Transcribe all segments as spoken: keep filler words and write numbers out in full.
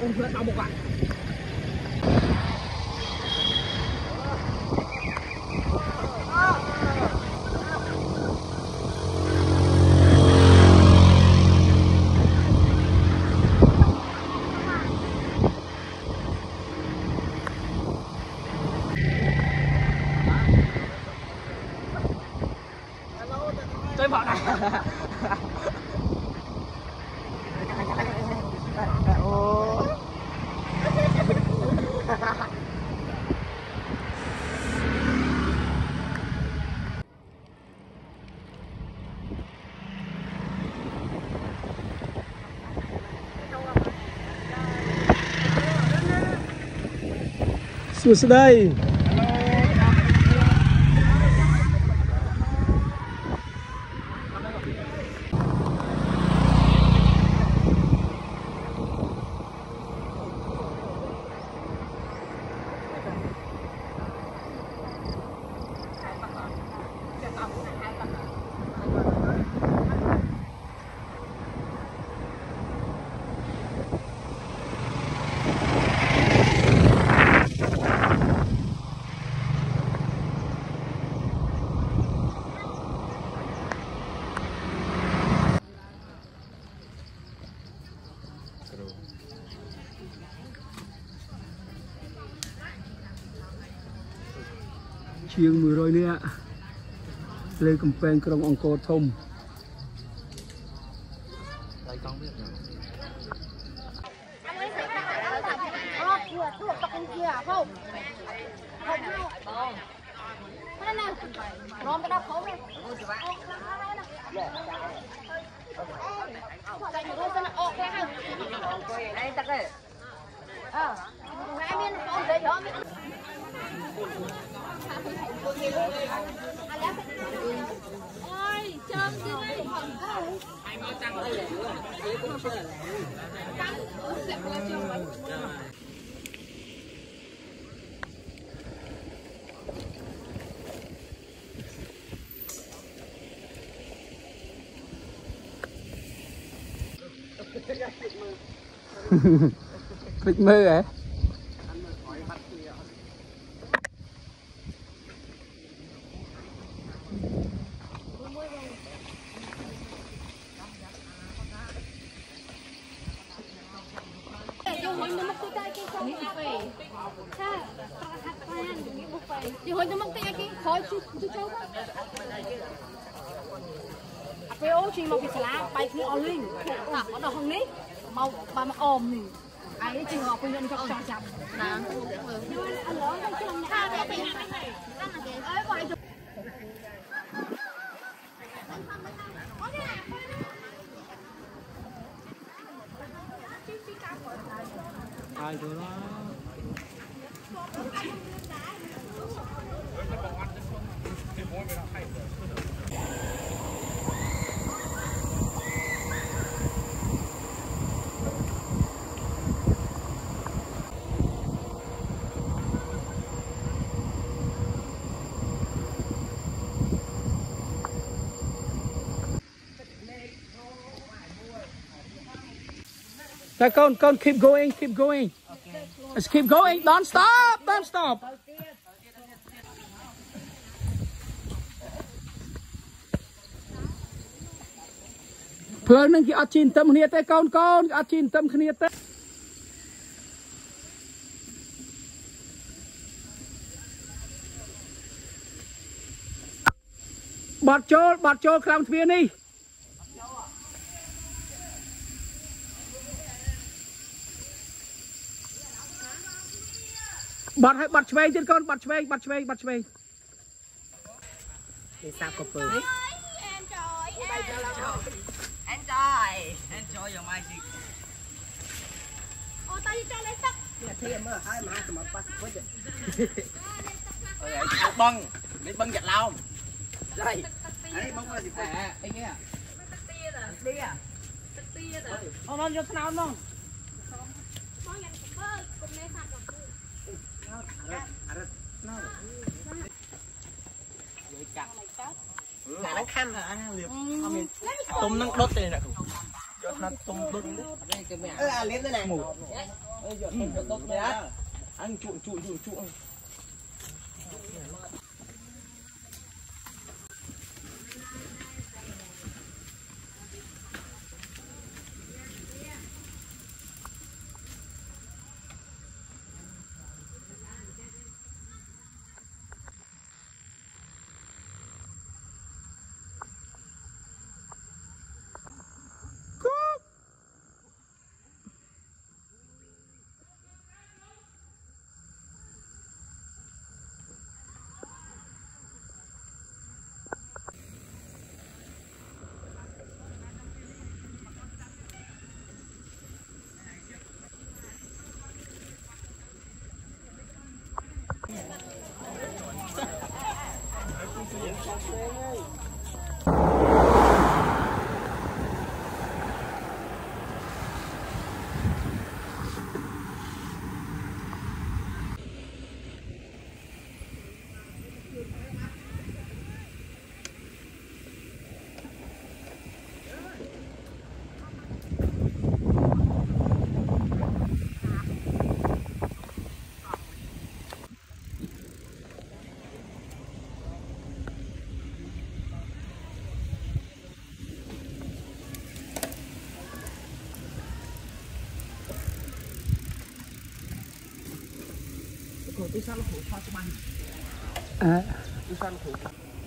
cùng thưa tao một bạn tôi bảo này Sủa sủa đây chiêng mười rồi nè lên cầm pen trong ông cô thông đây con biết rồi không không cái đó không đây tắc đây à em biết không đấy đó ôi chôm chứ đấy ai nói tăng đây là thế cũng chưa là tăng sẽ mua chôm ấy Bịch mơ hả? Cái ô chỉ một cái lá bay khi ở linh ngọc ở đâu không ní màu bà mà ôm nè ai chỉ ngọc bây giờ cho cho chậm nè anh lớn cái chân tha để bị này ấy gọi ai rồi đó Now, con, con, keep going, keep going. Okay. Let's keep going. Don't stop, don't stop. Phơi nâng cái chín tâm khnia tay con con, chín tâm khnia tay. Bọt trôi, bọt trôi làm thuyền đi. Bọt hay bọt chvei trên con, bọt chvei, bọt chvei, bọt chvei. Đi sao cột bự. Enjoy, enjoy, enjoy your magic. Ô tay cho lấy sắc. Thì mà hai má mà bắt quất. Ôi băng, lấy băng giật lao. Đây. Đấy băng qua gì à, anh nghe. Tắc tia rồi. Đi à. Tắc tia rồi. Ông non vô nào không? Món dành cục bơ, cùng lấy sạch rồi. Là nó khăn là anh liệp tôm nó đốt đây nè, nó tôm đốt đây cái mẹ là lên đây này. Anh chuộng chuộng chuộng chuộng. Tôi sao nó khổ pha cho bánh. À. Tôi sao nó khổ.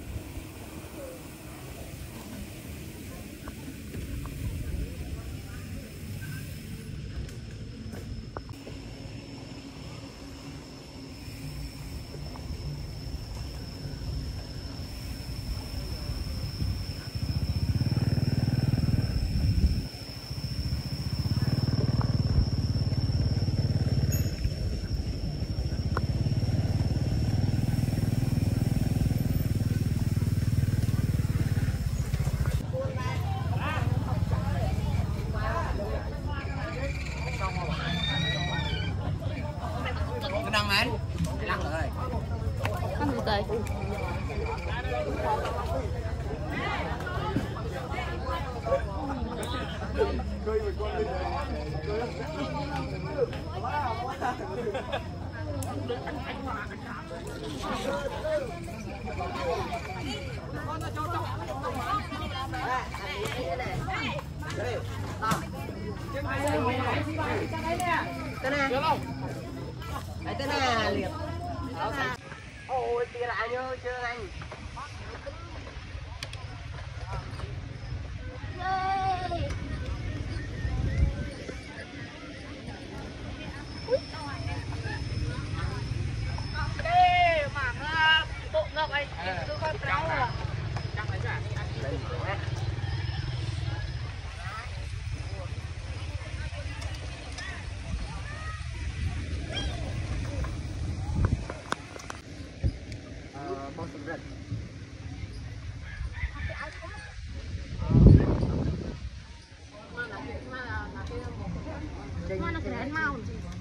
Năng mà lắc rồi ăn từ từ cái này đấy tên là liệt. Ôi tia lại nhớ chưa anh. Ê mảng bộ ngọc ấy cứ con trâu à. Chắc lấy ra. Mana keren mau.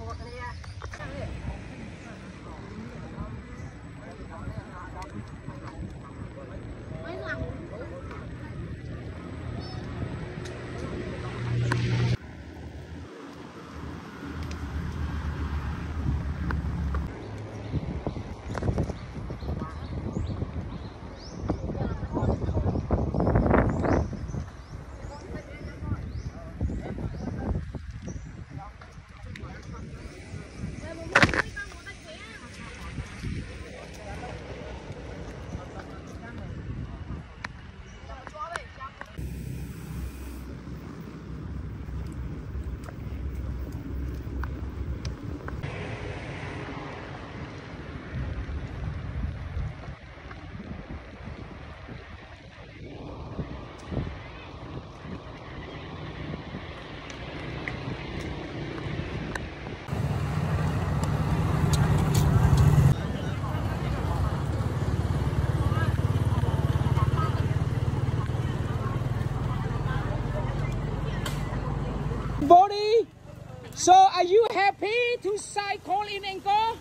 Body, so are you happy to cycle in Angkor?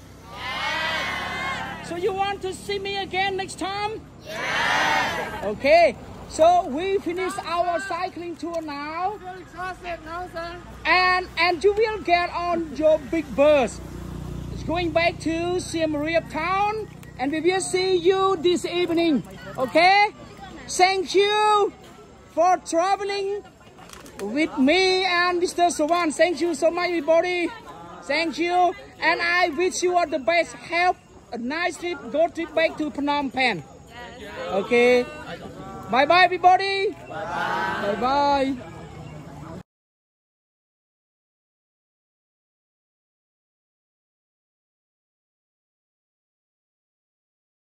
Yes. So you want to see me again next time? Yes. Okay, So we finish our cycling tour now. And and you will get on your big bus. It's going back to Siem Reap town, and we will see you this evening. Okay? Thank you for traveling with me and Mister Sawan. Thank you so much, everybody. Thank you, and I wish you all the best. Have a nice trip. Go trip back to Phnom Penh. Okay. Bye bye, everybody. Bye bye.